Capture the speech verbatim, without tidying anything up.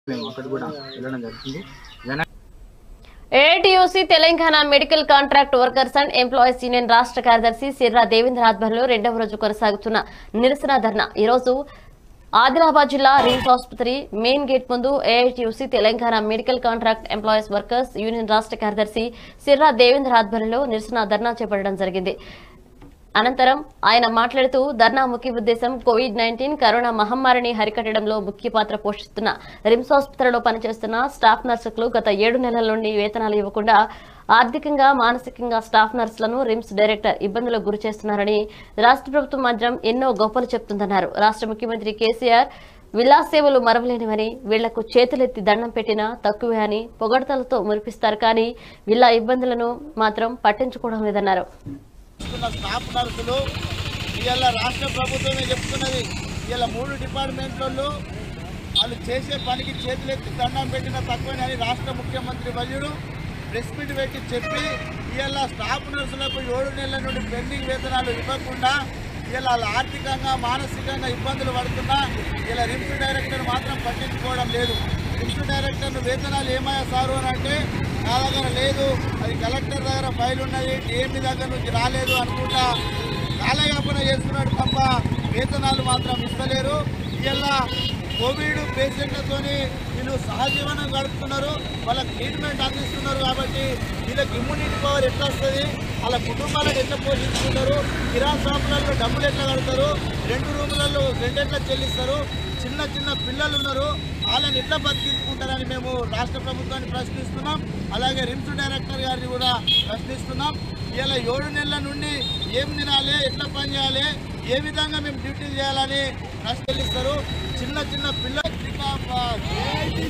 మేము అక్కడ కూడా వెళ్ళడం జరుగుతుంది. AITUC Telangana medical contract workers and employees union రాష్ట్ర కార్యదర్శి సిర్రా దేవేంద్ర ఆధ్వర్యంలో రెండవ రోజు కొనసాగుతున్న నిరసన ధర్నా ఈ రోజు ఆదిలాబాద్ జిల్లా రిమ్స్ ఆసుపత్రి మెయిన్ గేట్ ముందు AITUC Telangana medical contract employees workers union రాష్ట్ర కార్యదర్శి సిర్రా దేవేంద్ర ఆధ్వర్యంలో నిరసన ధర్నా చేపట్టడం జరిగింది. అనంతరం ఆయన మాట్లాడుతూ ధర్నా ముఖ్య ఉద్దేశం కోవిడ్ నైన్టీన్ కరోనా మహమ్మారిని హరికట్టడంలో ముఖ్య పాత్ర పోషిస్తున్న రిమ్స్ ఆసుపత్రిలో పనిచేస్తున్న స్టాఫ్ నర్సులకు గత ఏడు నెలల నుండి వేతనాలు ఇవ్వకుండా ఆర్థికంగా మానసికంగా స్టాఫ్ నర్సులను రిమ్స్ డైరెక్టర్ ఇబ్బందులకు గురి చేస్తున్నారని, రాష్ట్ర ప్రభుత్వం మాత్రం ఎన్నో గొప్పలు చెప్తుందన్నారు. రాష్ట్ర ముఖ్యమంత్రి కేసీఆర్ విలాస్ సేవలు మరవలేనివని, వీళ్లకు చేతులెత్తి దండం పెట్టినా తక్కువే అని పొగడతలతో మురిపిస్తారు కానీ వీళ్ళ ఇబ్బందులను మాత్రం పట్టించుకోవడం లేదన్నారు. స్టాఫ్ నర్సులు ఇవాళ రాష్ట్ర ప్రభుత్వమే చెప్తున్నది. ఇవాళ మూడు డిపార్ట్మెంట్లలో వాళ్ళు చేసే పనికి చేతులెత్తి దండం పెట్టిన తక్కువని రాష్ట్ర ముఖ్యమంత్రి వర్యుడు ప్రెస్ మీట్ పెట్టి చెప్పి ఇవాళ స్టాఫ్ నర్సులకు ఏడు నెలల నుండి పెండింగ్ వేతనాలు ఇవ్వకుండా ఇలా వాళ్ళు ఆర్థికంగా మానసికంగా ఇబ్బందులు పడుతున్నా ఇలా రిమ్స్ డైరెక్టర్ మాత్రం పట్టించుకోవడం లేదు. రిమ్స్ డైరెక్టర్ వేతనాలు ఏమయ్యా సారు అని అంటే నా దగ్గర లేదు, అది కలెక్టర్ దగ్గర ఫైల్ ఉన్నది, డిఎంఈ దగ్గర నుంచి రాలేదు అనుకుంటా కాలయాపన చేస్తున్నాడు తప్ప వేతనాలు మాత్రం ఇస్తలేరు. ఇలా కోవిడ్ పేషెంట్లతోని వీళ్ళు సహజీవనం గడుపుతున్నారు, వాళ్ళకి ట్రీట్మెంట్ అందిస్తున్నారు. కాబట్టి వీళ్ళకి ఇమ్యూనిటీ పవర్ ఎట్లా వస్తుంది, వాళ్ళ కుటుంబాలను ఎట్లా పోషించుకుంటారు, కిరాణా షాపులలో డబ్బులు ఎట్లా కడతారు, రెండు రూములలో రెండెట్లా చెల్లిస్తారు, చిన్న చిన్న పిల్లలు ఉన్నారు వాళ్ళని ఎట్లా బతికించుకుంటారని మేము రాష్ట్ర ప్రభుత్వాన్ని ప్రశ్నిస్తున్నాం. అలాగే రిమ్స్ డైరెక్టర్ గారిని కూడా ప్రశ్నిస్తున్నాం. ఇలా ఏడు నెలల నుండి ఏం తినాలి, ఎట్లా పని చేయాలి, ఏ విధంగా మేము డ్యూటీలు చేయాలని ప్రశ్నిస్తారు. చిన్న చిన్న పిల్లలు